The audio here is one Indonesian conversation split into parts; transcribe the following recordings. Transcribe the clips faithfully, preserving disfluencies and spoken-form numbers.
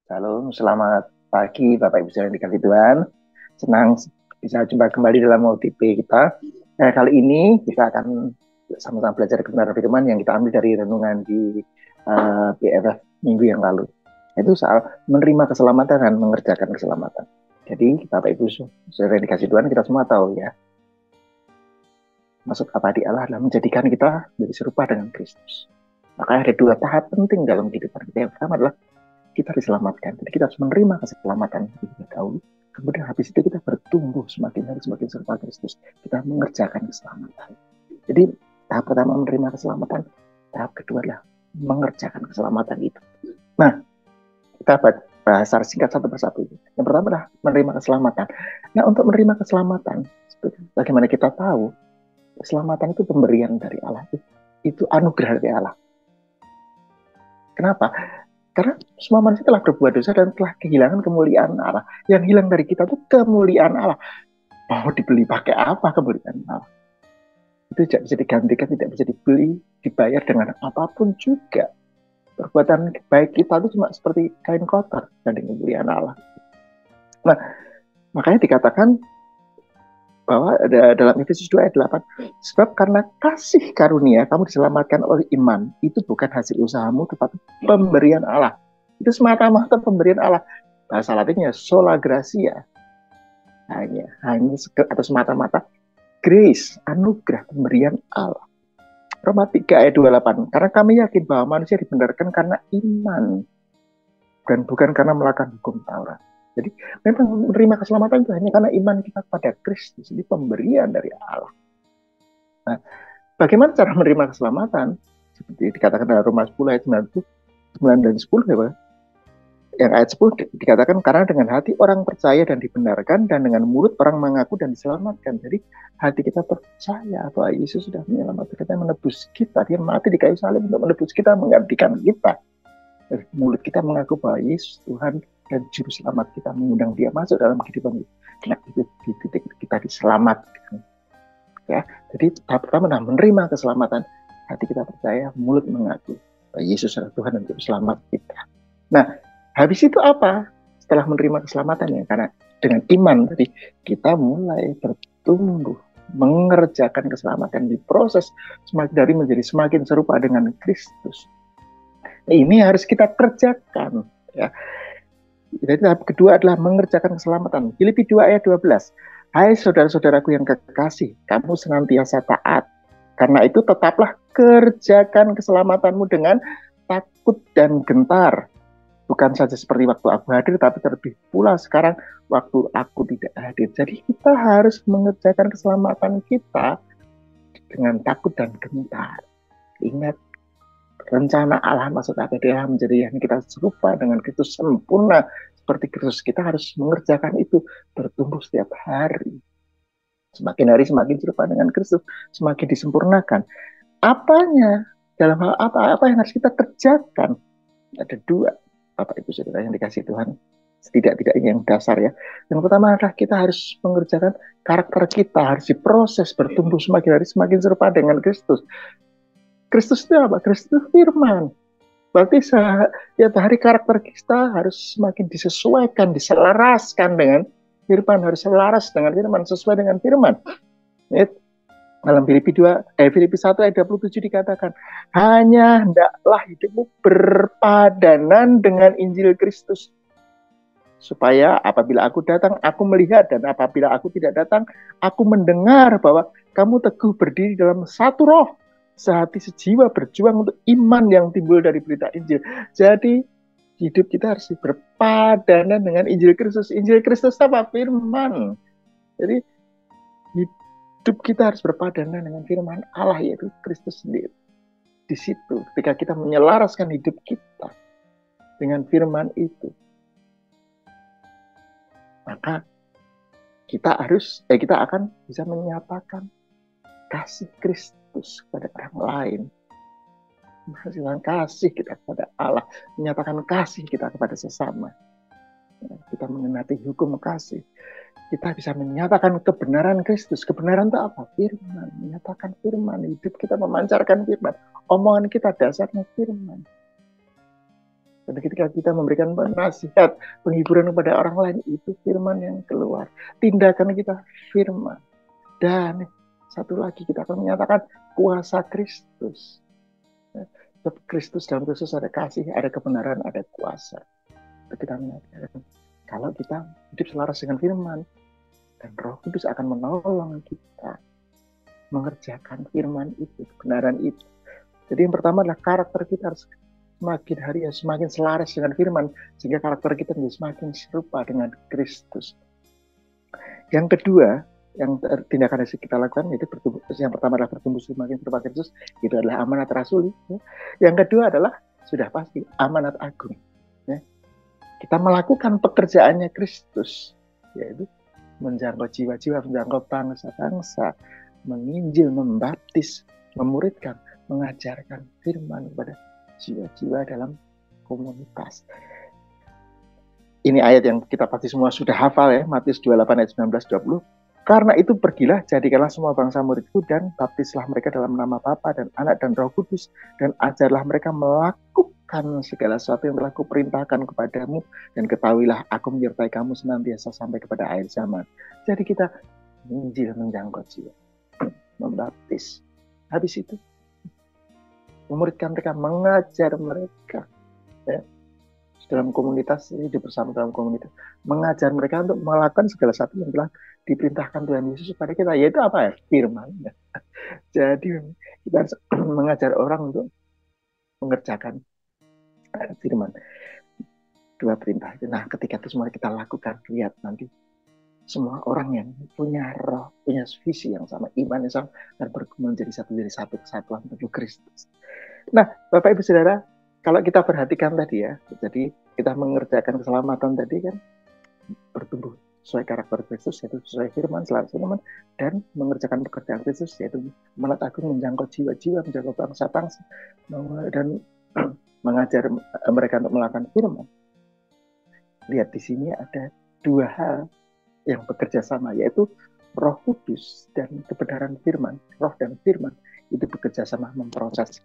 Halo, selamat pagi Bapak Ibu yang dikasih Tuhan. Senang bisa jumpa kembali dalam O T P kita. Nah, kali ini kita akan sama-sama belajar kebenaran firman yang kita ambil dari renungan di uh, B F F minggu yang lalu. Itu soal menerima keselamatan dan mengerjakan keselamatan. Jadi Bapak Ibu yang dikasih Tuhan, kita semua tahu ya, maksud abadi Allah adalah menjadikan kita menjadi serupa dengan Kristus. Maka ada dua tahap penting dalam kehidupan kita. Yang pertama adalah kita diselamatkan. Jadi kita harus menerima keselamatan terlebih dahulu. Kemudian habis itu kita bertumbuh semakin hari semakin serupa Kristus. Kita mengerjakan keselamatan. Jadi tahap pertama menerima keselamatan, tahap kedua adalah mengerjakan keselamatan itu. Nah, kita bahas secara singkat satu persatu. Yang pertama adalah menerima keselamatan. Nah, untuk menerima keselamatan, bagaimana kita tahu keselamatan itu pemberian dari Allah, itu anugerah dari Allah. Kenapa? Karena semua manusia telah berbuat dosa dan telah kehilangan kemuliaan Allah. Yang hilang dari kita itu kemuliaan Allah. Mau dibeli pakai apa kemuliaan Allah? Itu tidak bisa digantikan, tidak bisa dibeli, dibayar dengan apapun juga. Perbuatan baik kita itu cuma seperti kain kotor dibanding kemuliaan Allah. Nah, makanya dikatakan bahwa dalam Efesus dua ayat delapan, sebab karena kasih karunia kamu diselamatkan oleh iman, itu bukan hasil usahamu tetapi pemberian Allah. Itu semata-mata pemberian Allah. Bahasa Latinnya sola gratia, hanya hanya atau semata-mata grace, anugerah, pemberian Allah. Roma tiga ayat dua puluh delapan, karena kami yakin bahwa manusia dibenarkan karena iman dan bukan karena melakukan hukum Taurat. Jadi memang menerima keselamatan itu hanya karena iman kita kepada Kristus. Ini pemberian dari Allah. Nah, bagaimana cara menerima keselamatan? Seperti dikatakan dalam Roma sepuluh ayat sembilan dan sepuluh ya Pak. Yang ayat sepuluh dikatakan karena dengan hati orang percaya dan dibenarkan dan dengan mulut orang mengaku dan diselamatkan. Jadi hati kita percaya bahwa Yesus sudah menyelamatkan kita, menebus kita. Dia mati di kayu salib untuk menebus kita, menggantikan kita. Dari mulut kita mengaku bahwa Yesus Tuhan dan juru selamat kita, mengundang dia masuk dalam kehidupan kita. Nah, itu di titik kita diselamatkan. Ya, jadi tahap pertama adalah menerima keselamatan. Hati kita percaya, mulut mengaku bahwa Yesus adalah Tuhan dan juru selamat kita. Nah, habis itu apa? Setelah menerima keselamatan ya, karena dengan iman tadi kita mulai bertumbuh, mengerjakan keselamatan di proses semakin dari menjadi semakin serupa dengan Kristus. Ini harus kita kerjakan ya. Jadi tahap kedua adalah mengerjakan keselamatan. Filipi dua ayat dua belas. Hai saudara-saudaraku yang kekasih, kamu senantiasa taat. Karena itu tetaplah kerjakan keselamatanmu dengan takut dan gentar. Bukan saja seperti waktu aku hadir, tapi terlebih pula sekarang waktu aku tidak hadir. Jadi kita harus mengerjakan keselamatan kita dengan takut dan gentar. Ingat, rencana Allah maksud apa? Dia menjadi yang kita serupa dengan Kristus sempurna seperti Kristus. Kita harus mengerjakan itu, bertumbuh setiap hari. Semakin hari semakin serupa dengan Kristus, semakin disempurnakan. Apanya? Dalam hal apa? Apa yang harus kita kerjakan? Ada dua, Bapak Ibu Saudara yang dikasih Tuhan. Setidak-tidaknya yang dasar ya. Yang pertama adalah kita harus mengerjakan karakter kita, harus diproses, bertumbuh semakin hari semakin serupa dengan Kristus. Kristus itu apa? Kristus itu firman. Berarti setiap hari karakter kita harus semakin disesuaikan, diselaraskan dengan firman, harus selaras dengan firman, sesuai dengan firman. Dalam Filipi dua, eh, Filipi satu ayat dua puluh tujuh dikatakan, hanya hendaklah hidupmu berpadanan dengan Injil Kristus. Supaya apabila aku datang, aku melihat, dan apabila aku tidak datang, aku mendengar bahwa kamu teguh berdiri dalam satu roh, sehati sejiwa berjuang untuk iman yang timbul dari berita Injil. Jadi hidup kita harus berpadanan dengan Injil Kristus. Injil Kristus apa? Firman. Jadi hidup kita harus berpadanan dengan firman Allah, yaitu Kristus sendiri. Di situ ketika kita menyelaraskan hidup kita dengan firman itu, maka kita harus eh kita akan bisa menyatakan kasih Kristus kepada orang lain, menghasilkan kasih kita kepada Allah, menyatakan kasih kita kepada sesama. Kita mengenati hukum kasih, kita bisa menyatakan kebenaran Kristus. Kebenaran itu apa? Firman, menyatakan firman. Hidup kita memancarkan firman, omongan kita dasarnya firman. Dan ketika kita memberikan nasihat, penghiburan kepada orang lain, itu firman yang keluar. Tindakan kita firman. Dan satu lagi kita akan menyatakan kuasa Kristus. Kristus, dalam Kristus ada kasih, ada kebenaran, ada kuasa. Kita menyatakan kalau kita hidup selaras dengan firman, dan Roh Kudus akan menolong kita mengerjakan firman itu, kebenaran itu. Jadi yang pertama adalah karakter kita harus semakin hari ya semakin selaras dengan firman, sehingga karakter kita menjadi semakin serupa dengan Kristus. Yang kedua, yang tindakan yang kita lakukan itu bertumbuh, yang pertama adalah bertumbuh semakin serupa Kristus, itu adalah amanat rasuli. Ya. Yang kedua adalah sudah pasti amanat agung. Ya. Kita melakukan pekerjaannya Kristus, yaitu menjangkau jiwa-jiwa, menjangkau bangsa-bangsa, menginjil, membaptis, memuridkan, mengajarkan firman kepada jiwa-jiwa dalam komunitas. Ini ayat yang kita pasti semua sudah hafal ya, Matius dua puluh delapan ayat sembilan belas dua puluh. Karena itu pergilah, jadikanlah semua bangsa muridku dan baptislah mereka dalam nama Bapa dan Anak dan Roh Kudus, dan ajarlah mereka melakukan segala sesuatu yang telah kuperintahkan kepadamu, dan ketahuilah aku menyertai kamu senantiasa sampai kepada akhir zaman. Jadi kita menginjil, menjangkau jiwa, membaptis. Habis itu memuridkan mereka, mengajar mereka ya, dalam komunitas, hidup bersama dalam komunitas, mengajar mereka untuk melakukan segala sesuatu yang telah diperintahkan Tuhan Yesus kepada kita, yaitu apa ya? Firman. Ya. Jadi kita harus mengajar orang untuk mengerjakan firman, dua perintah itu. Nah, ketika itu semua kita lakukan, lihat nanti semua orang yang punya roh, punya visi yang sama, iman yang sama, dan bergumul menjadi satu dari satu kesatuan tubuh Kristus. Nah, Bapak Ibu Saudara, kalau kita perhatikan tadi ya, jadi kita mengerjakan keselamatan tadi kan bertumbuh sesuai karakter Kristus, yaitu sesuai firman, selaras firman, dan mengerjakan pekerjaan Kristus, yaitu amanat agung, menjangkau jiwa-jiwa, menjangkau bangsa-bangsa, dan mengajar mereka untuk melakukan firman. Lihat di sini ada dua hal yang bekerja sama, yaitu Roh Kudus dan kebenaran firman. Roh dan firman itu bekerja sama memproses.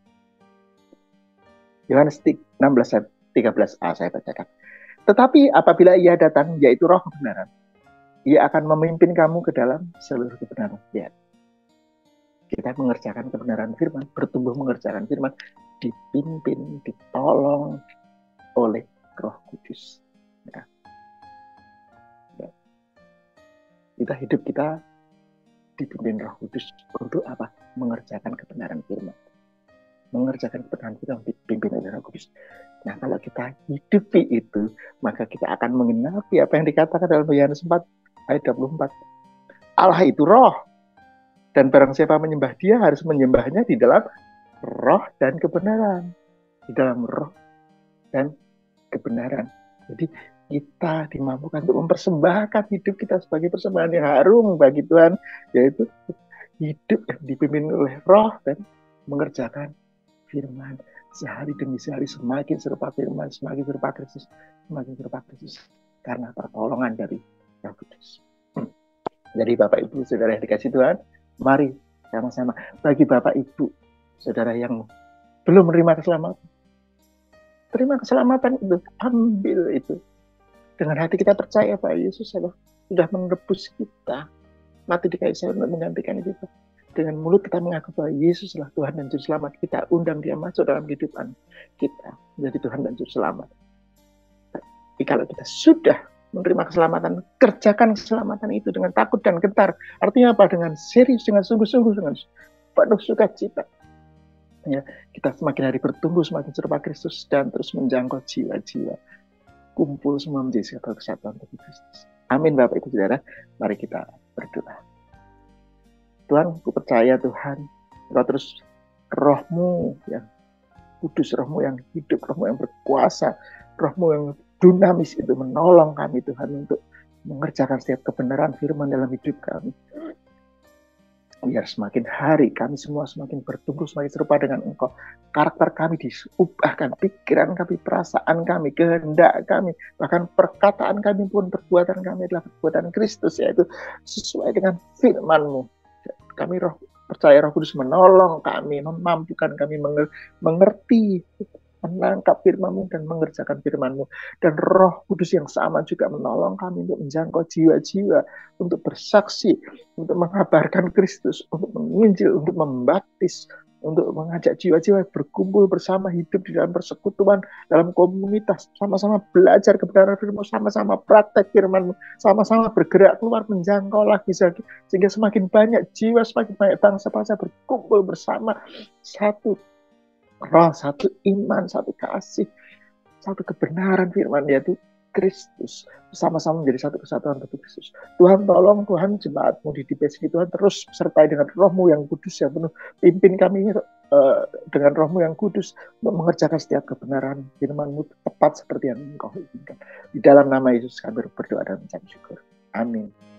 Yohanes enam belas ayat tiga belas a saya bacakan. Tetapi apabila ia datang, yaitu Roh kebenaran, ia akan memimpin kamu ke dalam seluruh kebenaran. Ya. Kita mengerjakan kebenaran firman, bertumbuh mengerjakan firman, dipimpin, ditolong oleh Roh Kudus. Ya. Ya. Kita hidup kita dipimpin Roh Kudus untuk apa? Mengerjakan kebenaran firman. Mengerjakan kebenaran firman dipimpin oleh Roh Kudus. Nah, kalau kita hidupi itu, maka kita akan mengenapi apa yang dikatakan dalam Yohanes empat ayat dua puluh empat. Allah itu roh, dan barang siapa menyembah dia harus menyembahnya di dalam roh dan kebenaran. Di dalam roh dan kebenaran. Jadi kita dimampukan untuk mempersembahkan hidup kita sebagai persembahan yang harum bagi Tuhan, yaitu hidup yang dipimpin oleh roh dan mengerjakan firman. Sehari demi sehari semakin serupa firman, semakin serupa Kristus, semakin serupa Kristus, karena pertolongan dari Roh Kudus. Jadi Bapak Ibu Saudara yang dikasih Tuhan, mari sama-sama. Bagi Bapak Ibu Saudara yang belum menerima keselamatan, terima keselamatan itu, ambil itu. Dengan hati kita percaya Pak Yesus sudah menebus kita, mati di kayu salib untuk menggantikan kita. Dengan mulut kita mengaku bahwa Yesus adalah Tuhan dan Juru Selamat, kita undang dia masuk dalam kehidupan kita menjadi Tuhan dan Juru Selamat. Tapi kalau kita sudah menerima keselamatan, kerjakan keselamatan itu dengan takut dan gentar. Artinya apa? Dengan serius, dengan sungguh-sungguh, dengan penuh sukacita. Ya, kita semakin hari bertumbuh, semakin serupa Kristus, dan terus menjangkau jiwa-jiwa. Kumpul semua menjadi satu kesatuan tubuh Kristus. Amin Bapak Ibu Saudara. Mari kita berdoa. Tuhan, aku percaya Tuhan, Engkau terus roh-Mu yang kudus, roh-Mu yang hidup, roh-Mu yang berkuasa, roh-Mu yang dinamis itu menolong kami Tuhan untuk mengerjakan setiap kebenaran firman dalam hidup kami. Biar semakin hari kami semua semakin bertumbuh, semakin serupa dengan Engkau. Karakter kami diubahkan, pikiran kami, perasaan kami, kehendak kami, bahkan perkataan kami pun, perbuatan kami adalah perbuatan Kristus, yaitu sesuai dengan firman-Mu. Kami roh percaya Roh Kudus menolong kami, memampukan kami mengerti menangkap firman-Mu dan mengerjakan firman-Mu. Dan Roh Kudus yang sama juga menolong kami untuk menjangkau jiwa-jiwa, untuk bersaksi, untuk mengabarkan Kristus, untuk menginjil, untuk membaptis, untuk mengajak jiwa-jiwa berkumpul bersama, hidup di dalam persekutuan, dalam komunitas, sama-sama belajar kebenaran firman, sama-sama praktek firman, sama-sama bergerak keluar menjangkau lagi, sehingga semakin banyak jiwa, semakin banyak bangsa-bangsa berkumpul bersama, satu roh, satu iman, satu kasih, satu kebenaran firman, yaitu Kristus, sama-sama menjadi satu kesatuan tubuh Kristus. Tuhan tolong, Tuhan jemaat-Mu di D P S ini, Tuhan terus sertai dengan Roh-Mu yang kudus yang penuh, pimpin kami uh, dengan Roh-Mu yang kudus untuk mengerjakan setiap kebenaran firman-Mu tepat seperti yang Engkau inginkan. Di dalam nama Yesus kami berdoa dan mengucap syukur. Amin.